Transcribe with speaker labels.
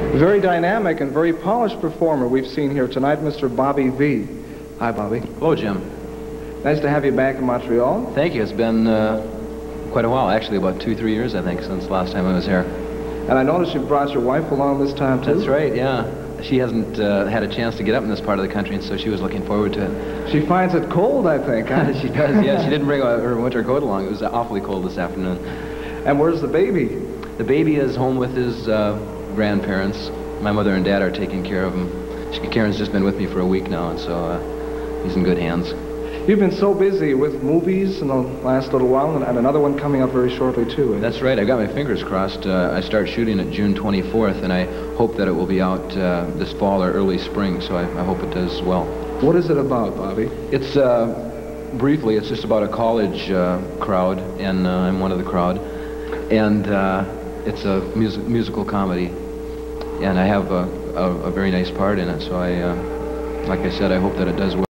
Speaker 1: A very dynamic and very polished performer we've seen here tonight, Mr. Bobby Vee. Hi, Bobby.
Speaker 2: Hello, Jim.
Speaker 1: Nice to have you back in Montreal.
Speaker 2: Thank you. It's been quite a while, actually about 2-3 years, I think, since the last time I was here.
Speaker 1: And I noticed you brought your wife along this time, too.
Speaker 2: That's right, yeah. She hasn't had a chance to get up in this part of the country, and so she was looking forward to it.
Speaker 1: She finds it cold, I think, huh?
Speaker 2: She does, yeah. She didn't bring her winter coat along. It was awfully cold this afternoon.
Speaker 1: And where's the baby?
Speaker 2: The baby is home with his grandparents. My mother and dad are taking care of him. Karen's just been with me for a week now, and so he's in good hands.
Speaker 1: You've been so busy with movies in the last little while, and another one coming up very shortly, too. Eh?
Speaker 2: That's right. I've got my fingers crossed. I start shooting it June 24th, and I hope that it will be out this fall or early spring, so I hope it does well.
Speaker 1: What is it about, Bobby?
Speaker 2: It's, briefly, it's just about a college crowd, and I'm one of the crowd. And it's a musical comedy, and I have a very nice part in it, so like I said, I hope that it does well.